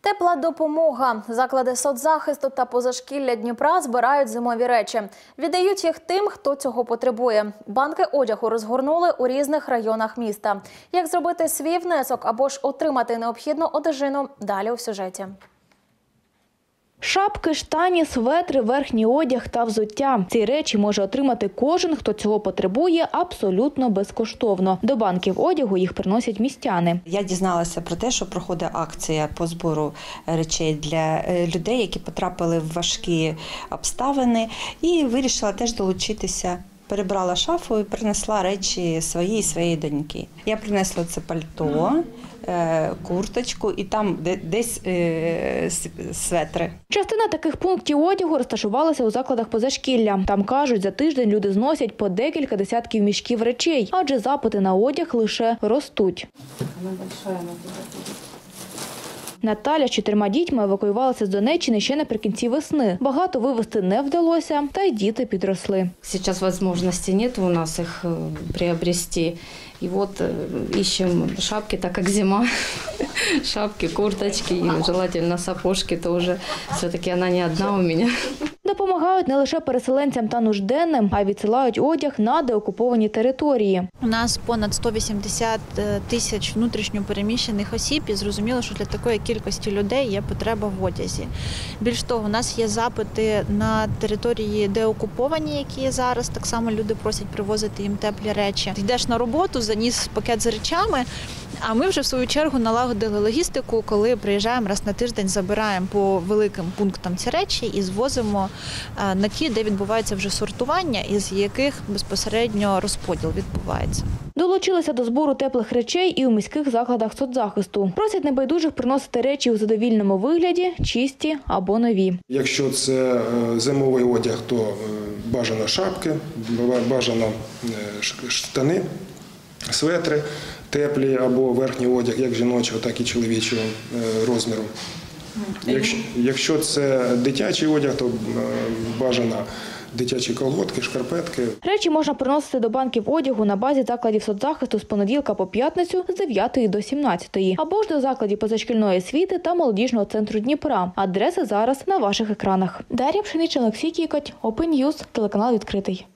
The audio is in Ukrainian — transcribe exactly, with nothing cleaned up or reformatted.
Тепла допомога. Заклади соцзахисту та позашкілля Дніпра збирають зимові речі. Віддають їх тим, хто цього потребує. Банки одягу розгорнули у різних районах міста. Як зробити свій внесок або ж отримати необхідну одежину – далі у сюжеті. Шапки, штані, светри, верхній одяг та взуття. Ці речі може отримати кожен, хто цього потребує, абсолютно безкоштовно. До банків одягу їх приносять містяни. Я дізналася про те, що проходить акція по збору речей для людей, які потрапили в важкі обставини, і вирішила теж долучитися. Перебрала шафу і принесла речі свої і своєї доньки. Я принесла це пальто, курточку і там десь светри. Частина таких пунктів одягу розташувалася у закладах позашкілля. Там, кажуть, за тиждень люди зносять по декілька десятків мішків речей, адже запити на одяг лише ростуть. Наталя з чотирма дітьми евакуювалася з Донеччини ще наприкінці весни. Багато вивезти не вдалося, та й діти підросли. Зараз можливості немає у нас їх приобрести. И вот ищем шапки, так как зима, шапки, курточки, и желательно сапожки тоже. Все-таки она не одна у меня. Допомагають не лише переселенцям та нужденним, а й відсилають одяг на деокуповані території. У нас понад сто вісімдесят тисяч внутрішньо переміщених осіб, і зрозуміло, що для такої кількості людей є потреба в одязі. Більш того, у нас є запити на території деокуповані, які є зараз. Так само люди просять привозити їм теплі речі. Йдеш на роботу, заніс пакет з речами, а ми вже в свою чергу налагодили логістику, коли приїжджаємо раз на тиждень, забираємо по великим пунктам ці речі і звозимо на ті, де відбувається вже сортування, із яких безпосередньо розподіл відбувається. Долучилися до збору теплих речей і у міських закладах соцзахисту. Просять небайдужих приносити речі у задовільному вигляді, чисті або нові. Якщо це зимовий одяг, то бажано шапки, бажано штани, светри теплі або верхній одяг, як жіночого, так і чоловічого розміру. Якщо, якщо це дитячий одяг, то бажано дитячі колготки, шкарпетки. Речі можна приносити до банків одягу на базі закладів соцзахисту з понеділка по п'ятницю з дев'ятої до сімнадцятої. Або ж до закладів позашкільної освіти та молодіжного центру Дніпра. Адреси зараз на ваших екранах. Дар'я Пшенична, Олексій Кікоть, Open News, телеканал «Відкритий».